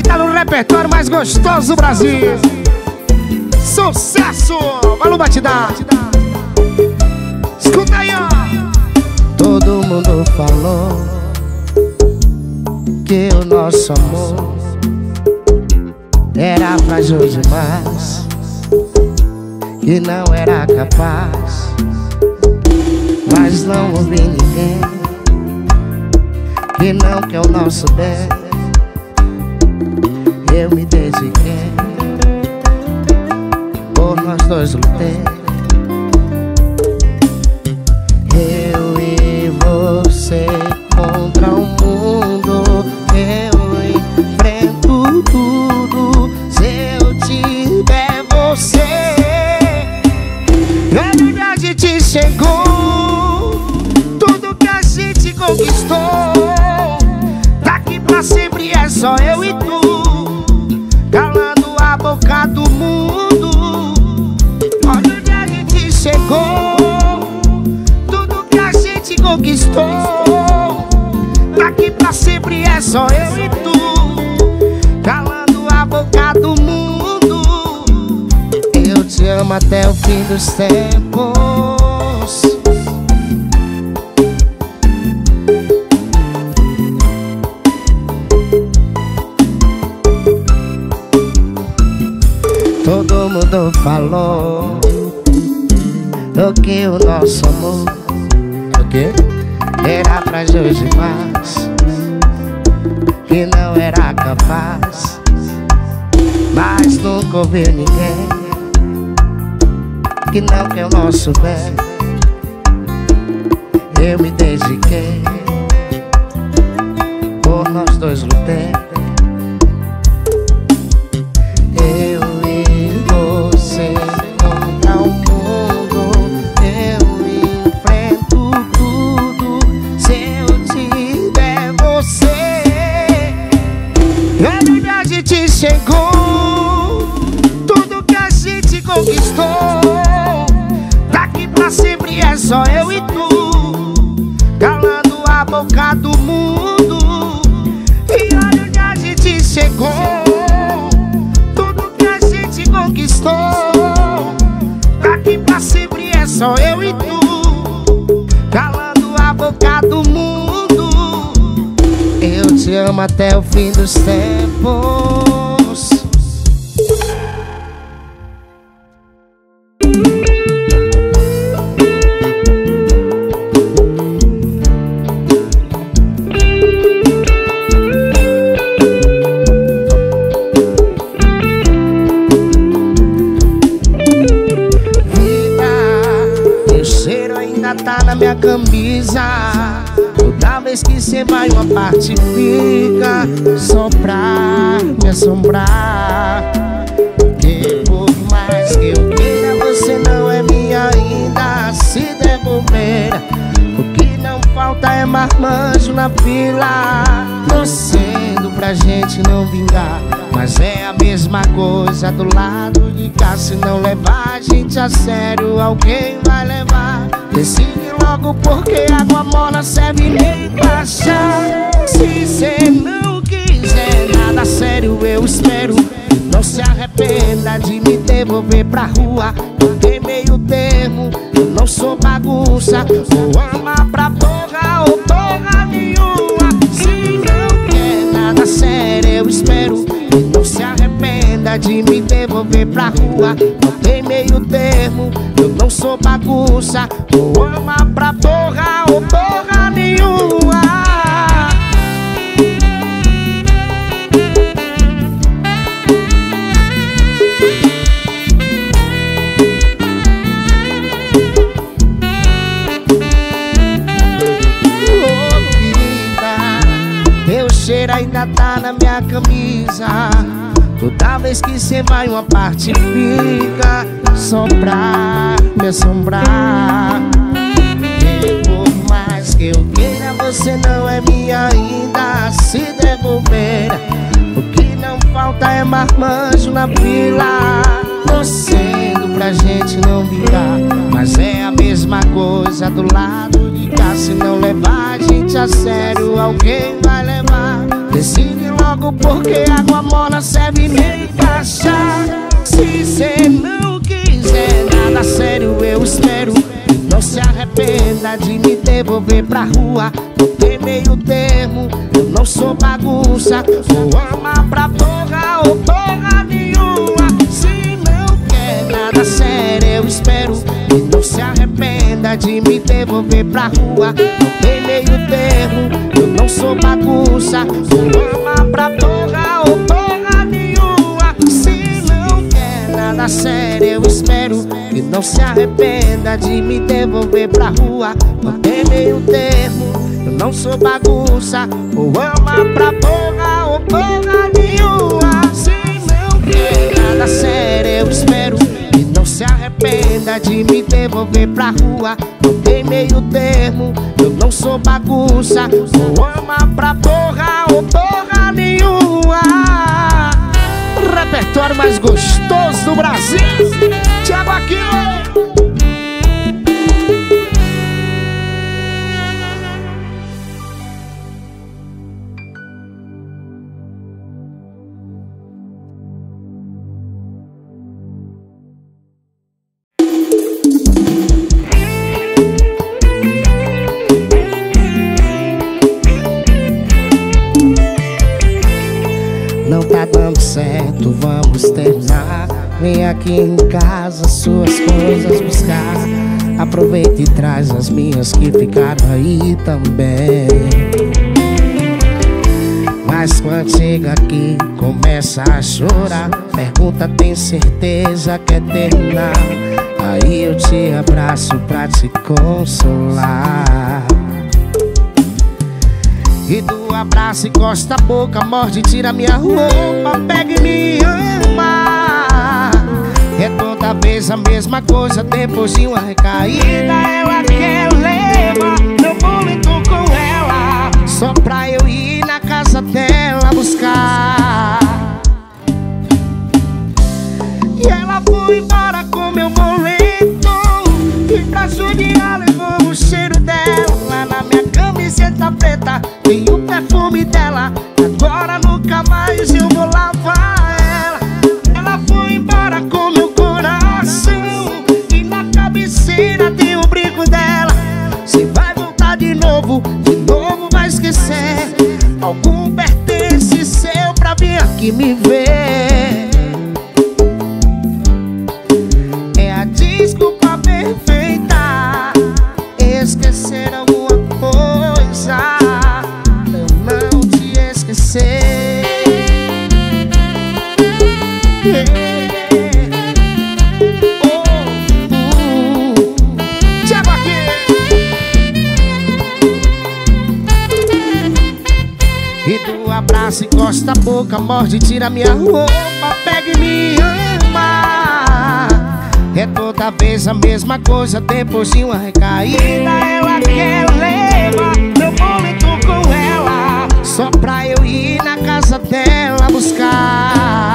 Tá no repertório mais gostoso do Brasil. Sucesso! Valeu, batidão. Escuta aí, ó. Todo mundo falou que o nosso amor era frágil demais, que não era capaz, mas não ouvi ninguém que não quer o nosso bem. Eu me dediquei, por nós dois lutei. Eu e você contra o mundo, eu enfrento tudo se eu tiver você. Onde a gente chegou, tudo que a gente conquistou, daqui pra sempre é só eu e tu, calando a boca do mundo. Olha onde a gente chegou, tudo que a gente conquistou, daqui pra sempre é só eu e tu, calando a boca do mundo. Eu te amo até o fim dos tempos. Todo mundo falou que o nosso amor era frágil demais, que não era capaz, mas nunca ouvi ninguém que não quer o nosso bem. Eu me dediquei, por nós dois lutei. Eu e você contra o mundo, eu enfrento tudo se eu tiver você. Olha onde a gente chegou, tudo que a gente conquistou, daqui pra sempre é só eu e tu, calando a boca do mundo. E olha onde a gente chegou, tudo que a gente conquistou, daqui pra sempre é só eu e tu, calando a boca do mundo. Eu te amo até o fim dos tempos. Tá na minha camisa, toda vez que cê vai uma parte fica só pra me assombrar. Que por mais que eu queira, você não é minha ainda. Se der bobeira, o que não falta é marmanjo na fila, torcendo pra gente não vingar. Mas é a mesma coisa do lado de cá. Se não levar a gente a sério, alguém vai levar. Decide logo, porque água morna serve nem pra chá. Se cê não quiser nada sério, eu espero. Não se arrependa de me devolver pra rua. Não tem meio termo, eu não sou bagunça. Ou ama pra porra ou porra nenhuma. Se não quer nada sério, eu espero. Não se arrependa de me devolver pra rua. Não tem meio termo, eu não sou bagunça. Ou ama pra porra ou porra nenhuma. Teu cheiro ainda tá na minha camisa. Toda vez que cê vai uma parte fica só pra me assombrar. E por mais que eu queira, você não é minha ainda. Se der bobeira, o que não falta é marmanjo na fila, torcendo pra gente não vingar. Mas é a mesma coisa do lado de cá. Se não levar a gente a sério, alguém vai levar. Decide logo, logo porque água morna serve nem pra chá. Se cê não quiser nada sério, eu espero. Não se arrependa de me devolver pra rua. Não tem meio termo, eu não sou bagunça. Vou amar pra porra ou porra nenhuma. Se não quer nada sério, eu espero. E não se arrependa de me devolver pra rua. Não tem meio termo, eu não sou bagunça. Vou amar pra porra ou porra nenhuma. Se não quer nada sério, eu espero. E não se arrependa de me devolver pra rua. Não tem meio termo, eu não sou bagunça. Ou ama pra porra ou porra nenhuma. Se não quer nada sério, eu espero. E não se arrependa de me devolver pra rua. Não tem meio termo, eu não sou bagunça. Ou ama pra porra ou porra nenhuma. Repertório mais gostoso do Brasil, Thiago Aquino. Não tá dando certo, vamos terminar. Vem aqui em casa, suas coisas buscar. Aproveita e traz as minhas que ficaram aí também. Mas quando chega aqui, começa a chorar. Pergunta, tem certeza que quer terminar? Aí eu te abraço pra te consolar. E do abraço encosta a boca, morde, tira minha roupa, pega e me ama. É toda vez a mesma coisa, depois de uma recaída ela quer levar meu momento com ela, só pra eu ir na casa dela buscar. E ela foi embora com meu boleto, e pra judiar levou o cheiro dela na minha camiseta preta. Tem o perfume dela, agora nunca mais eu vou lavar ela. Ela foi embora com meu coração, e na cabeceira tem o brinco dela. Cê vai voltar de novo vai esquecer algum pertence seu pra vir aqui me ver. É a desculpa perfeita, esquecer alguma coisa. Thiago Aquino. E do abraço encosta a boca, morde, tira minha roupa, pega e me ama. É toda vez a mesma coisa, depois de uma recaída ela quer levar meu momento com ela, só pra eu ir na casa dela buscar.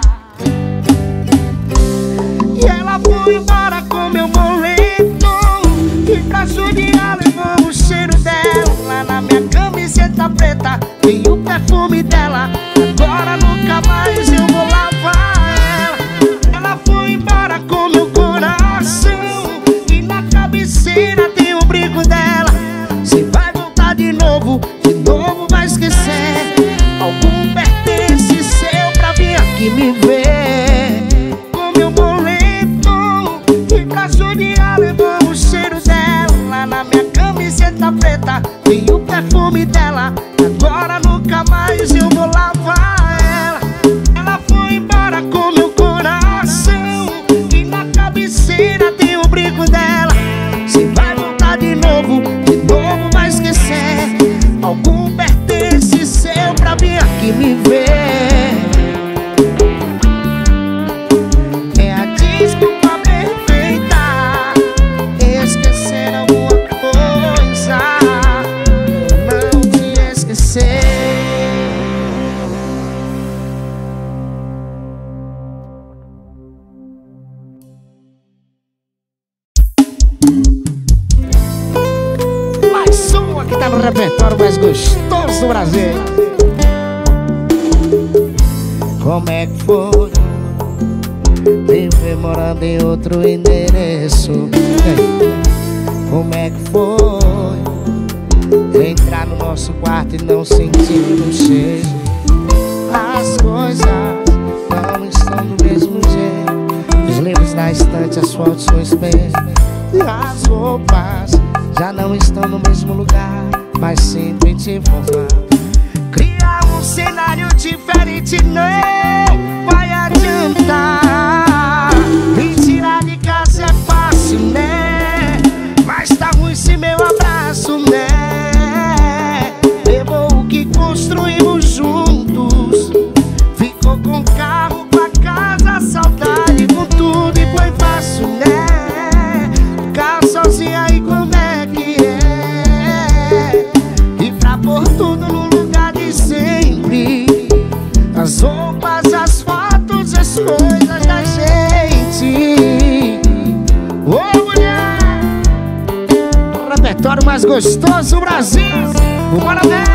E ela foi embora com meu boleto, e pra judiar levou o cheiro dela na minha camiseta preta. Tem o perfume dela, agora nunca mais eu vou lavar ela. Ela foi embora com meu coração, e na cabeceira tem o brinco dela. Cê vai voltar de novo vai esquecer algum pertence seu pra vir aqui me ver. Com meu boleto, e pra judiar levou o cheiro dela na minha camiseta preta. Tem o perfume dela, agora nunca mais eu vou lavar ela. Ela foi embora com meu coração, e na cabeceira tem o brinco dela. Cê vai voltar de novo vai esquecer algum pertence seu pra vir aqui me ver. É a desculpa perfeita, esquecer alguma coisa, não te esquecer. Mais uma que tá no repertório mais gostoso do Brasil. Como é que foi viver morando em outro endereço? Como é que foi entrar no nosso quarto e não sentir o cheiro? As coisas não estão do mesmo jeito. Os livros na estante, as fotos no espelho, e as roupas já não estão no mesmo lugar. Mas sempre te informar, criar um cenário diferente não vai adiantar. Me tirar de casa é fácil, né? Mas tá ruim se meu abraço, né? Levou o que construímos juntos, ficou com o carro, com a casa, a saudade, com tudo, e foi fácil, né? Ficar sozinha aí, como é que é? E pra pôr tudo no lugar de sempre, as roupas, as fotos, as coisas da gente. Ô mulher, o repertório mais gostoso do Brasil. Bora ver!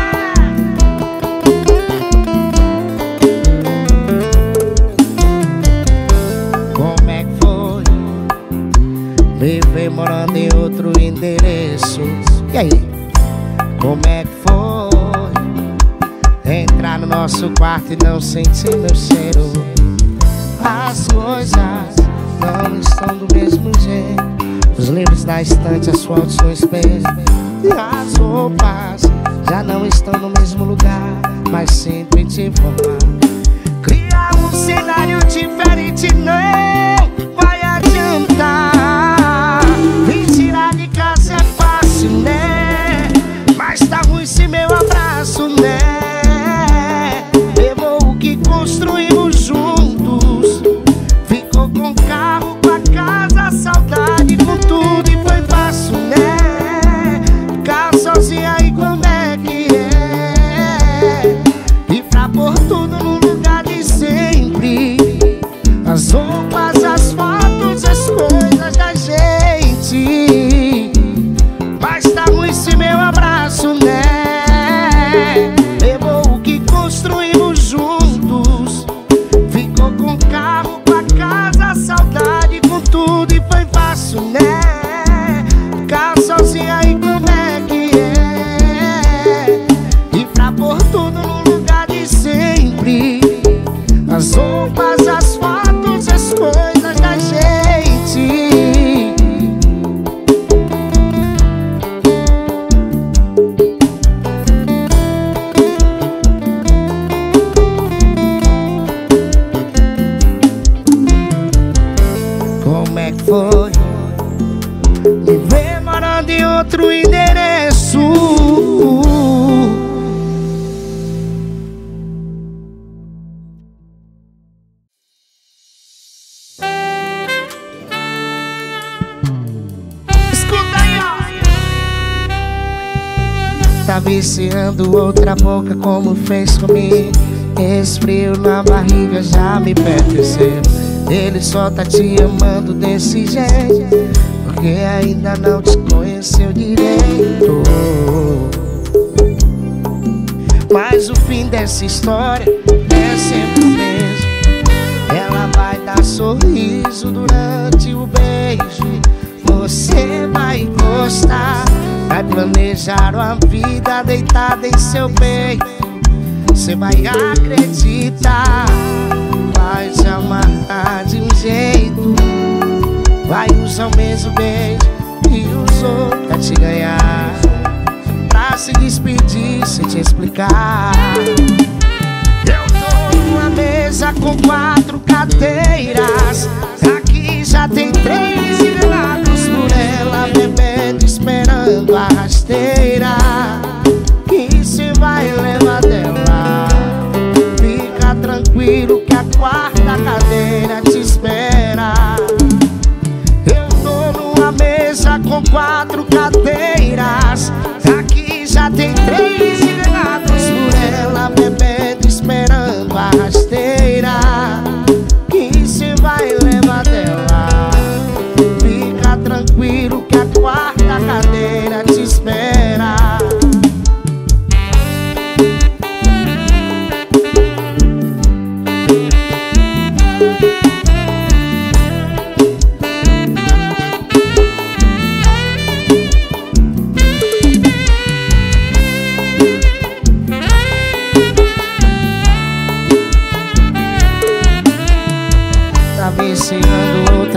Como é que foi viver morando em outro endereço? E aí? Como é que foi entrar no nosso quarto e não sentir meu cheiro? As coisas não estão do mesmo jeito. Os livros na estante, as fotos no espelho, e as roupas já não estão no mesmo lugar. Mas sempre te informar, criar um cenário diferente não vai adiantar. Me tirar de casa é fácil, né? Mas tá ruim se meu abraço, né? Levou o que construímos juntos, ficou com o carro, com a casa, a saudade, com tudo, e foi fácil, né? Ficar sozinha aí, como é que é? E pra pôr tudo no lugar de sempre, as roupas, as fotos, as coisas da gente. Mas tá ruim se meu abraço, né? Levou o que construímos juntos, ficou com o carro, com a casa, a saudade, com tudo, e foi fácil, né? Ficar sozinha aí, como é que é? E pra pôr tudo no lugar de sempre, as roupas, as fotos, as coisas da gente. Como é que foi viver morando em outro endereço? Escuta aí, ó. Tá viciando outra boca como fez comigo. Esse frio na barriga já me pertenceu. Ele só tá te amando desse jeito porque ainda não te conheceu direito. Mas o fim dessa história é sempre o mesmo. Ela vai dar sorriso durante o beijo. Você vai gostar, vai planejar uma vida deitada em seu peito. Você vai acreditar, vai se amarrar de um jeito, vai usar o mesmo beijo que usou pra te ganhar, pra se despedir sem te explicar. Eu tô numa mesa com 4 cadeiras, aqui já tem 3 enganados por ela, bebendo, esperando a rasteira que se vai levar dela. Fica tranquilo que a 4ª cadeira te espera. Eu tô numa mesa com 4 cadeiras, aqui já tem 3 enganados por ela, bebendo, esperando a rasteira que se vai levar dela. Fica tranquilo que a 4ª cadeira te espera.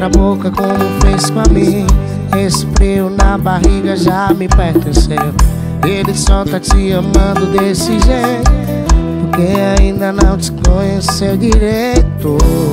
na boca como fez com a mim. Esse frio na barriga já me pertenceu. Ele só tá te amando desse jeito porque ainda não te conheceu direito.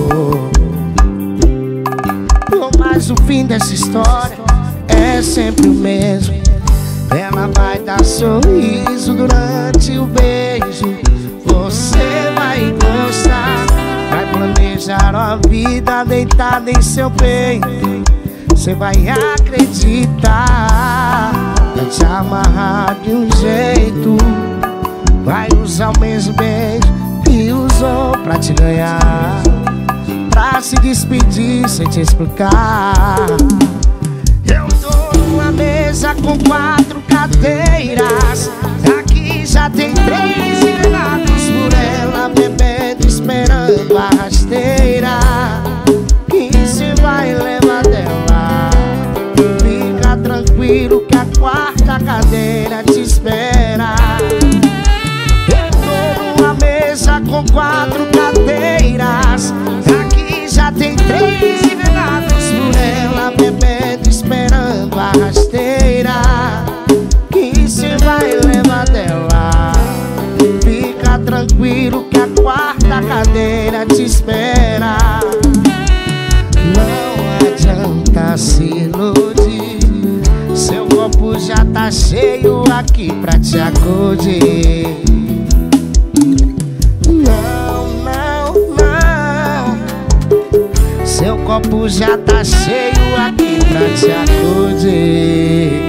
Mas o fim dessa história é sempre o mesmo. Ela vai dar sorriso durante o beijo. Você vai gostar, vai planejar uma vida deitada em seu peito. Você vai acreditar, vai te amarrar de um jeito. Vai usar o mesmo beijo que usou pra te ganhar, pra se despedir sem te explicar. Eu tô numa mesa com 4 cadeiras. Aqui já tem 3 enganados por ela, bebendo, esperando a rasteira que se vai levar dela. Fica tranquilo que a 4ª cadeira te espera. Eu tô numa mesa com 4 cadeiras. Aqui já tem 3 enganados por ela, bebendo, esperando a rasteira que se vai levar dela. Fica tranquilo que a 4ª cadeira te espera. Não adianta se iludir, seu copo já tá cheio aqui pra te acudir. Não, não, não, seu copo já tá cheio aqui pra te acudir.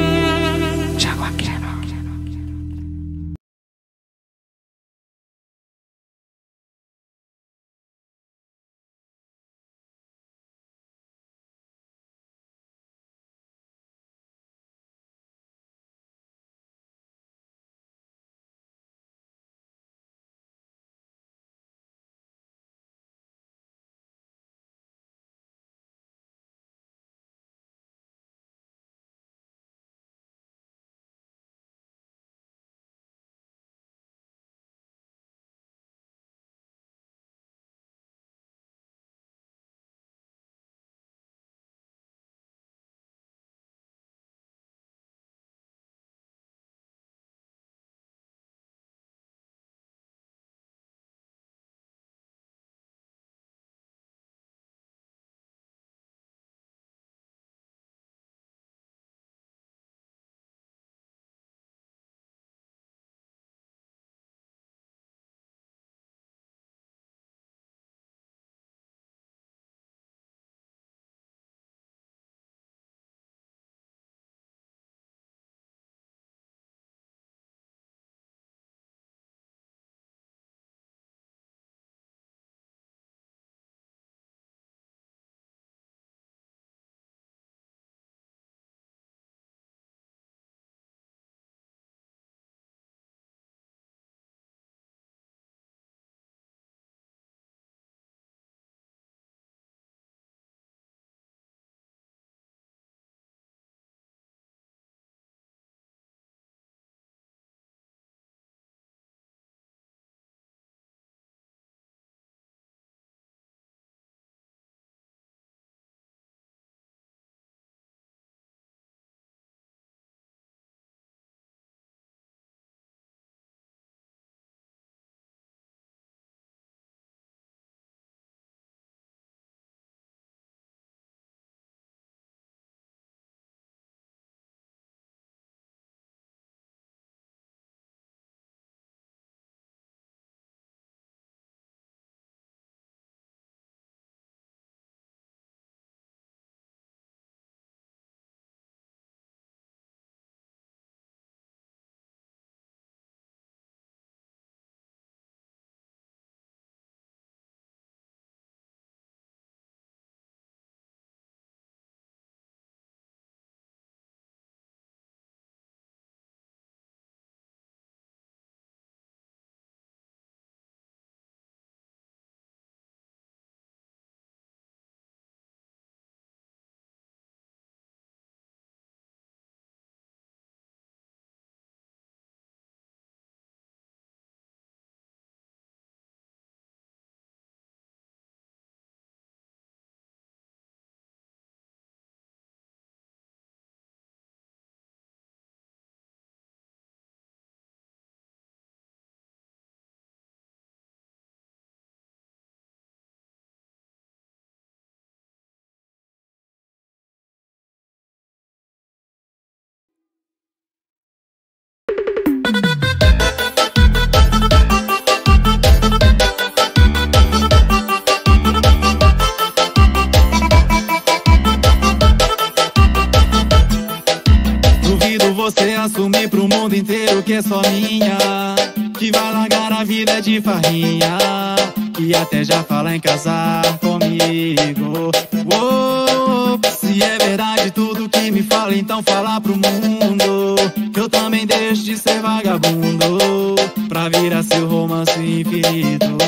que é só minha, que vai largar a vida de farrinha, e até já fala em casar comigo. Oh, se é verdade tudo que me fala, então fala pro mundo que eu também deixo de ser vagabundo pra virar seu romance infinito.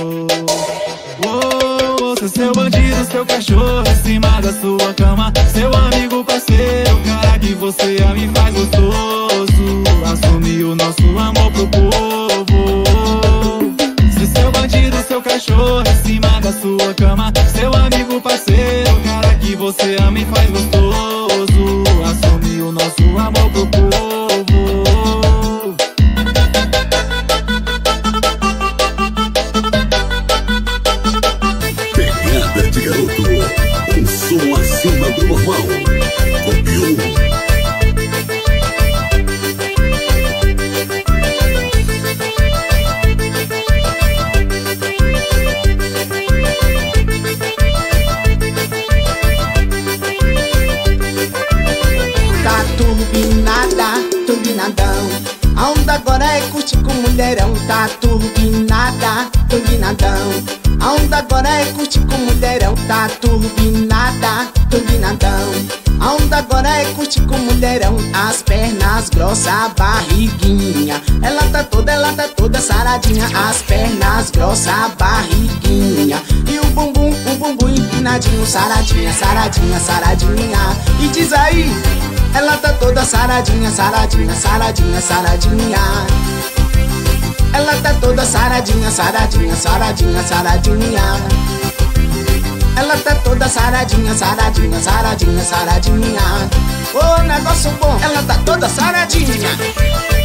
Oh, ser seu bandido, seu cachorro em cima da sua cama, seu amigo, parceiro, cara que você ama e faz gostoso. Assumir o nosso amor pro povo. Ser seu bandido, seu cachorro em cima da sua cama, seu amigo, parceiro, cara que você ama e faz gostoso. Assumir o nosso amor pro povo. Pegada de garoto, um som acima do normal. Copiou. Turbinadão, a onda agora é curtir com mulherão. Tá turbinada, turbinadão, a onda agora é curtir com mulherão. Tá turbinada, turbinadão, a onda agora é curtir com mulherão. As pernas grossas, a barriguinha, ela tá toda saradinha. As pernas grossas, a barriguinha, e o bumbum empinadinho. Saradinha, saradinha, saradinha. E diz aí, ela tá toda saradinha, saradinha, saradinha, saradinha. Ela tá toda saradinha, saradinha, saradinha, saradinha. Ela tá toda saradinha, saradinha, saradinha, saradinha. Ô, negócio bom, ela tá toda saradinha.